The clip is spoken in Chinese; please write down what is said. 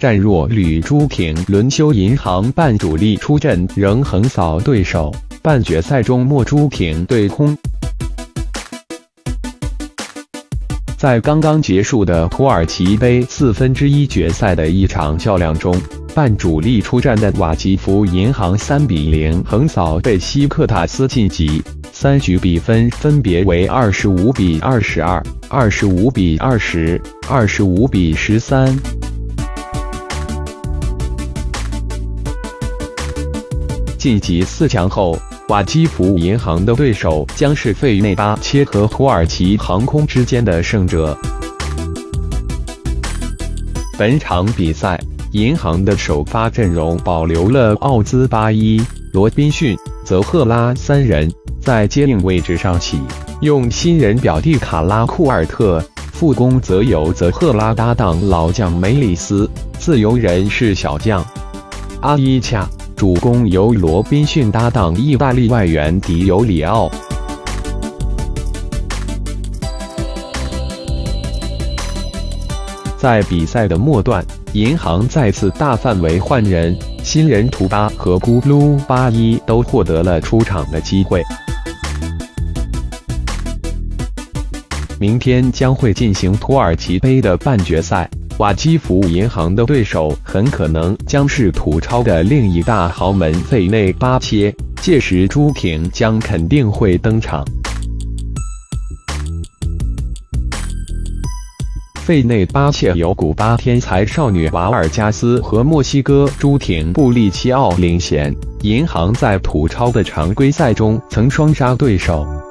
战弱旅朱挺轮休银行半主力出阵，仍横扫对手。半决赛中末朱挺对空。在刚刚结束的土耳其杯1/4决赛的一场较量中，半主力出战的瓦基弗银行3比0横扫贝西克塔斯晋级，3局比分分别为25比22、25比20、25比13。晋级4强后，瓦基弗银行的对手将是费内巴切和土耳其航空之间的胜者。本场比赛，银行的首发阵容保留了奥兹巴伊、罗宾逊、泽赫拉3人，在接应位置上起用新人表弟卡拉库尔特，副攻则由泽赫拉搭档老将梅里斯，自由人是小将阿伊恰。主攻由罗宾逊搭档意大利外援迪尤里奥。在比赛的末段，银行再次大范围换人，新人图巴和咕噜巴伊都获得了出场的机会。明天将会进行土耳其杯的半决赛。瓦基弗银行的对手很可能将是土超的另一大豪门费内巴切，届时朱挺将肯定会登场。费内巴切由古巴天才少女瓦尔加斯和墨西哥朱挺布利奇奥领衔，银行在土超的常规赛中曾双杀对手。